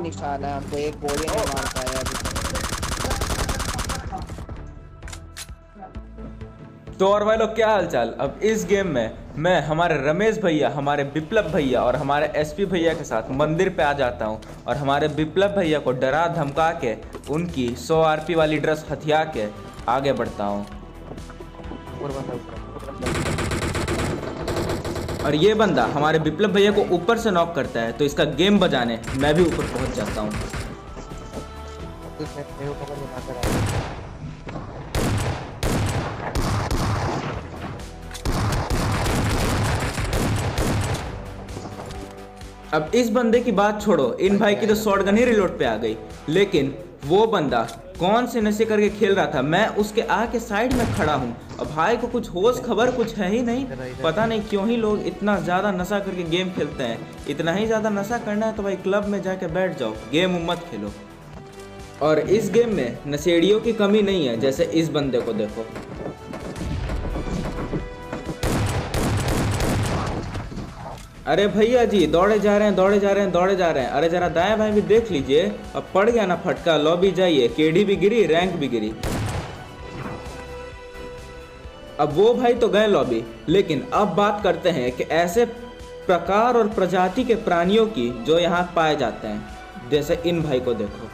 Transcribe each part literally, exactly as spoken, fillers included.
निशाना है, हमको एक गोली नहीं मार पाया अभी तक। तो और भाई लोग क्या हालचाल। अब इस गेम में मैं हमारे रमेश भैया, हमारे विप्लव भैया और हमारे एसपी भैया के साथ मंदिर पे आ जाता हूँ और हमारे विप्लव भैया को डरा धमका के उनकी सौ आरपी वाली ड्रेस हथिया के आगे बढ़ता हूँ। और ये बंदा हमारे विप्लव भैया को ऊपर से नॉक करता है, तो इसका गेम बजाने मैं भी ऊपर पहुंच जाता हूँ। अब इस बंदे की बात छोड़ो, इन भाई की तो शॉटगन ही रिलोड पे आ गई, लेकिन वो बंदा कौन से नशे करके खेल रहा था। मैं उसके आके साइड में खड़ा हूँ और भाई को कुछ होश खबर कुछ है ही नहीं। पता नहीं क्यों ही लोग इतना ज़्यादा नशा करके गेम खेलते हैं। इतना ही ज़्यादा नशा करना है तो भाई क्लब में जाके बैठ जाओ, गेम मत खेलो। और इस गेम में नशेड़ियों की कमी नहीं है, जैसे इस बंदे को देखो। अरे भैया जी दौड़े जा रहे हैं दौड़े जा रहे हैं दौड़े जा रहे हैं। अरे जरा दाएं भाई भी देख लीजिए, अब पड़ गया ना फटका, लॉबी जाइए, केडी भी गिरी, रैंक भी गिरी। अब वो भाई तो गए लॉबी, लेकिन अब बात करते हैं कि ऐसे प्रकार और प्रजाति के प्राणियों की जो यहाँ पाए जाते हैं। जैसे इन भाई को देखो।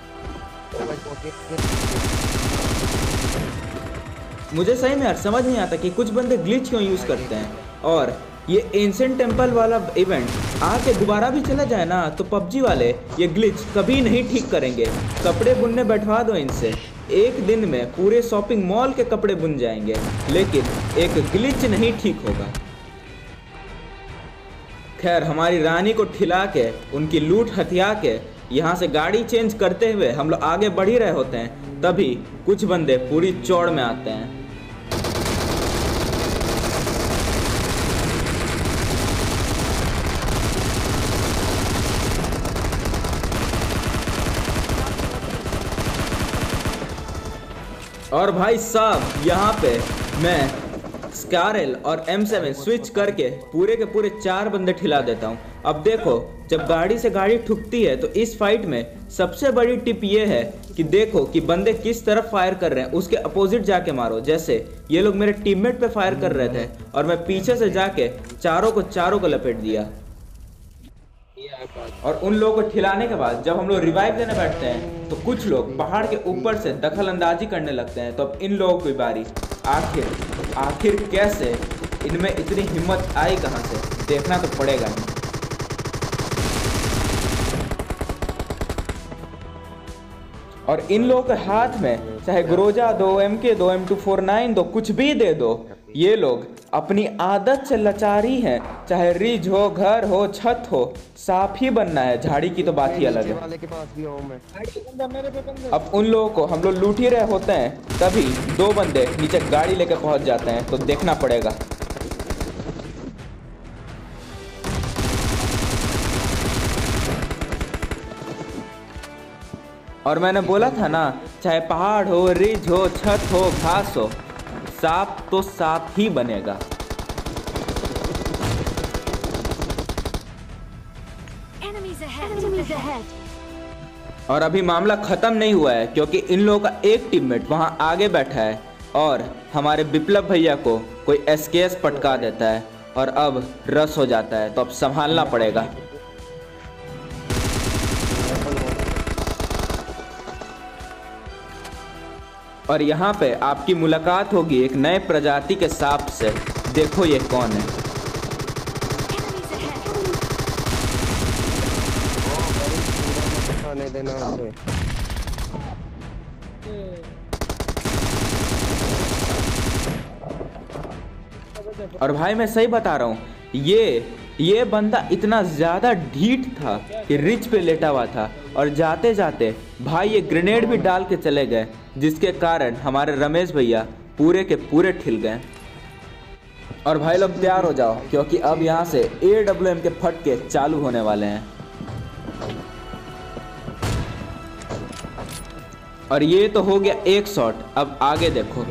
मुझे सही में यार समझ नहीं आता कि कुछ बंदे ग्लिच क्यों यूज करते हैं। और ये एंशिएंट टेम्पल वाला इवेंट आके दोबारा भी चला जाए ना तो पबजी वाले ये ग्लिच कभी नहीं ठीक करेंगे। कपड़े बुनने बैठवा दो इनसे, एक दिन में पूरे शॉपिंग मॉल के कपड़े बुन जाएंगे, लेकिन एक ग्लिच नहीं ठीक होगा। खैर, हमारी रानी को ठिला के उनकी लूट हथिया के यहाँ से गाड़ी चेंज करते हुए हम लोग आगे बढ़ ही रहे होते हैं, तभी कुछ बंदे पूरी चौड़ में आते हैं। और भाई साहब यहाँ पे मैं स्कारल और एम सेवन स्विच करके पूरे के पूरे चार बंदे ठिला देता हूँ। अब देखो, जब गाड़ी से गाड़ी ठुकती है तो इस फाइट में सबसे बड़ी टिप ये है कि देखो कि बंदे किस तरफ फायर कर रहे हैं, उसके अपोजिट जाके मारो। जैसे ये लोग मेरे टीममेट पे फायर कर रहे थे और मैं पीछे से जाके चारों को चारों को लपेट दिया। और उन लोगों को ठिलाने के बाद जब हम लोग रिवाइव देने बैठते हैं तो कुछ लोग पहाड़ के ऊपर से दखल अंदाजी करने लगते हैं। तो अब इन लोगों की बारी। आखिर आखिर कैसे इनमें इतनी हिम्मत आई कहां से, देखना तो पड़ेगा ही। और इन लोगों के हाथ में चाहे ग्रोजा दो, एम के दो, एम टू फोर नाइन दो, कुछ भी दे दो, ये लोग अपनी आदत से लाचारी हैं। चाहे रिज हो, घर हो, छत हो, साफ ही बनना है। झाड़ी की तो बात ही अलग है। अब उन लोगों को हम लोग लूट ही रहे होते हैं, तभी दो बंदे नीचे गाड़ी लेकर पहुंच जाते हैं, तो देखना पड़ेगा। और मैंने बोला था ना, चाहे पहाड़ हो, रिज हो, छत हो, घास हो, साफ तो साफ ही बनेगा। और अभी मामला खत्म नहीं हुआ है, क्योंकि इन लोगों का एक टीममेट वहां आगे बैठा है और हमारे विप्लव भैया को कोई एसकेएस पटका देता है और अब रस हो जाता है। तो अब संभालना पड़ेगा। और यहाँ पे आपकी मुलाकात होगी एक नए प्रजाति के सांप से। देखो ये कौन है। और भाई मैं सही बता रहा हूँ, ये ये बंदा इतना ज़्यादा ढीठ था कि रिच पे लेटा हुआ था और जाते जाते भाई ये ग्रेनेड भी डाल के चले गए, जिसके कारण हमारे रमेश भैया पूरे के पूरे ठिल गए। और भाई लोग तैयार हो जाओ, क्योंकि अब यहाँ से ए डब्ल्यू एम के फटके चालू होने वाले हैं। और ये तो हो गया एक शॉट, अब आगे देखो।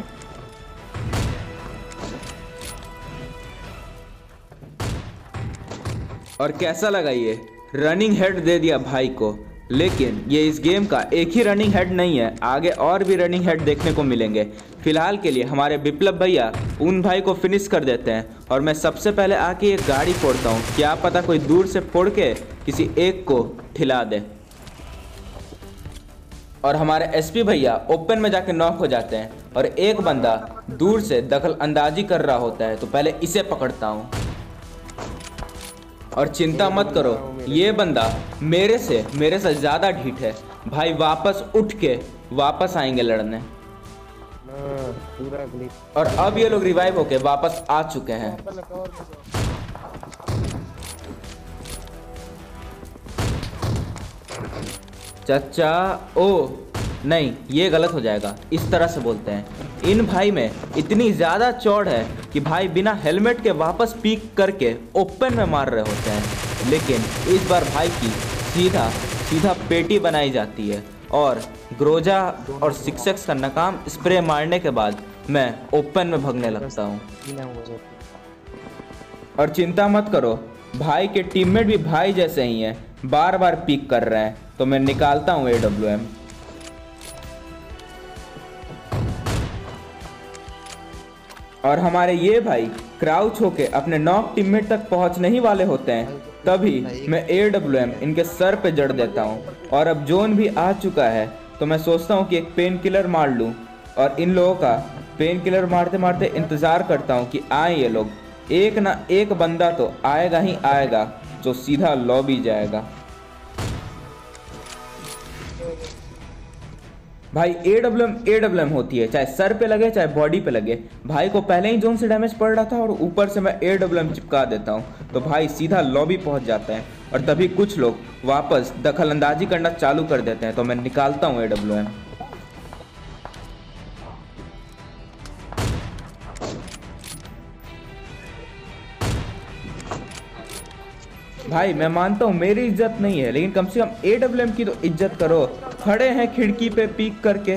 और कैसा लगा ये, रनिंग हेड दे दिया भाई को। लेकिन ये इस गेम का एक ही रनिंग हेड नहीं है, आगे और भी रनिंग हेड देखने को मिलेंगे। फिलहाल के लिए हमारे विप्लव भैया उन भाई को फिनिश कर देते हैं और मैं सबसे पहले आके एक गाड़ी फोड़ता हूँ, क्या पता कोई दूर से फोड़ के किसी एक को ठिला दे। और हमारे एसपी भैया ओपन में जाके नॉक हो जाते हैं और एक बंदा दूर से दखल अंदाजी कर रहा होता है, तो पहले इसे पकड़ता हूँ। और चिंता मत करो, ये बंदा मेरे से मेरे से ज़्यादा ढीठ है भाई, वापस उठ के वापस आएंगे लड़ने। और अब ये लोग रिवाइव होके वापस आ चुके हैं। चाचा ओ नहीं, ये गलत हो जाएगा, इस तरह से बोलते हैं। इन भाई में इतनी ज़्यादा चौड़ है कि भाई बिना हेलमेट के वापस पीक करके ओपन में मार रहे होते हैं, लेकिन इस बार भाई की सीधा सीधा पेटी बनाई जाती है और ग्रोजा और सिक्स का नाकाम स्प्रे मारने के बाद मैं ओपन में भागने लगता हूँ। और चिंता मत करो, भाई के टीममेट भी भाई जैसे ही हैं, बार बार पीक कर रहे हैं, तो मैं निकालता हूँ ए डब्ल्यू एम। और हमारे ये भाई क्राउच होके अपने नॉक टीममेट तक पहुंचने ही वाले होते हैं, तभी मैं ए डब्ल्यू एम इनके सर पे जड़ देता हूं। और अब जोन भी आ चुका है, तो मैं सोचता हूं कि एक पेन किलर मार लूं और इन लोगों का पेन किलर मारते मारते इंतज़ार करता हूं कि आए ये लोग। एक ना एक बंदा तो आएगा ही आएगा जो सीधा लॉबी जाएगा। भाई A W M A W M होती है, चाहे सर पे लगे चाहे बॉडी पे लगे। भाई को पहले ही जोन से डैमेज पड़ रहा था और ऊपर से मैं ए डब्ल्यू एम चिपका देता हूँ, तो भाई सीधा लॉबी पहुँच जाता है। और तभी कुछ लोग वापस दखल अंदाजी करना चालू कर देते हैं, तो मैं निकालता हूँ ए डब्ल्यू एम। भाई मैं मानता हूँ मेरी इज्जत नहीं है, लेकिन कम से कम ए डब्ल्यू एम की तो इज्जत करो। खड़े हैं खिड़की पे पीक करके।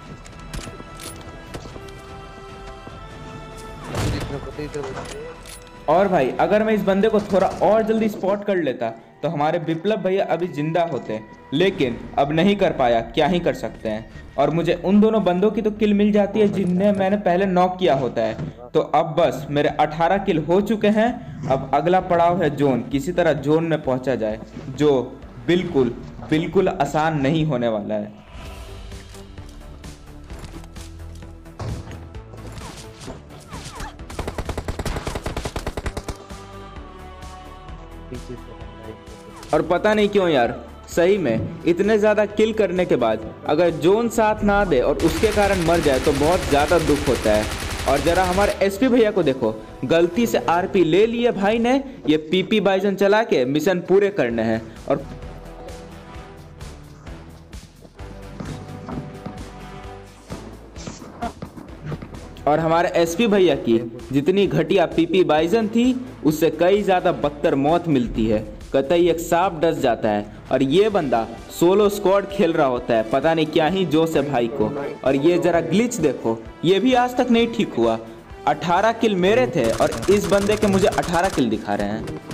और भाई अगर मैं इस बंदे को थोड़ा और जल्दी स्पॉट कर लेता तो हमारे विप्लव भैया अभी जिंदा होते, लेकिन अब नहीं कर पाया, क्या ही कर सकते हैं। और मुझे उन दोनों बंदों की तो किल मिल जाती है जिन्हें मैंने पहले नॉक किया होता है। तो अब बस मेरे अठारह किल हो चुके हैं। अब अगला पड़ाव है जोन, किसी तरह जोन में पहुंचा जाए, जो बिल्कुल बिल्कुल आसान नहीं होने वाला है। और पता नहीं क्यों यार, सही में इतने ज़्यादा किल करने के बाद अगर जोन साथ ना दे और उसके कारण मर जाए तो बहुत ज़्यादा दुख होता है। और ज़रा हमारे एसपी भैया को देखो, गलती से आरपी ले लिए भाई ने, ये पीपी बाइजन चला के मिशन पूरे करने हैं। और और हमारे एसपी भैया की जितनी घटिया पीपी बाइजन थी, उससे कई ज़्यादा बदतर मौत मिलती है। कतई एक सांप डस जाता है और ये बंदा सोलो स्क्वाड खेल रहा होता है, पता नहीं क्या ही जोश है भाई को। और ये जरा ग्लिच देखो, ये भी आज तक नहीं ठीक हुआ। अठारह किल मेरे थे और इस बंदे के मुझे अठारह किल दिखा रहे हैं।